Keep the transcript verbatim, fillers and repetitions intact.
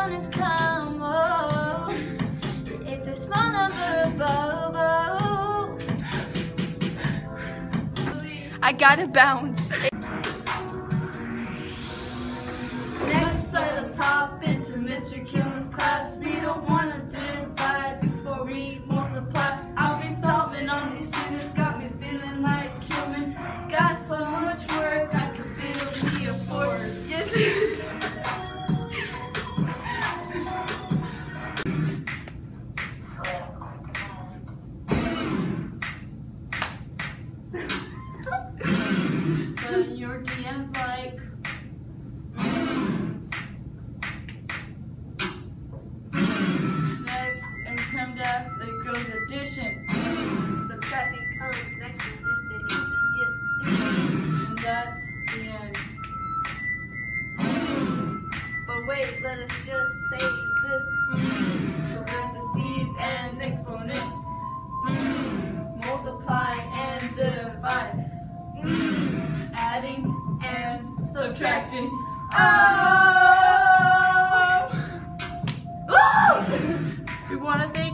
exponents come, oh, it's a small number above, oh. I gotta bounce. Next, let us hop into Mister Kielmans' class. We don't want to divide before we multiply. I'll be solving on these students, got me feeling like Kielman. Got so much work, I could build me a fort. Yes. Send your D Ms like next, and PEMDAS, it goes addition. Subtracting comes next and is the easiest. And that's the end. But wait, let us just say this. Parentheses and exponents. Multiply and divide. Adding and subtracting. Oh! We wanna thank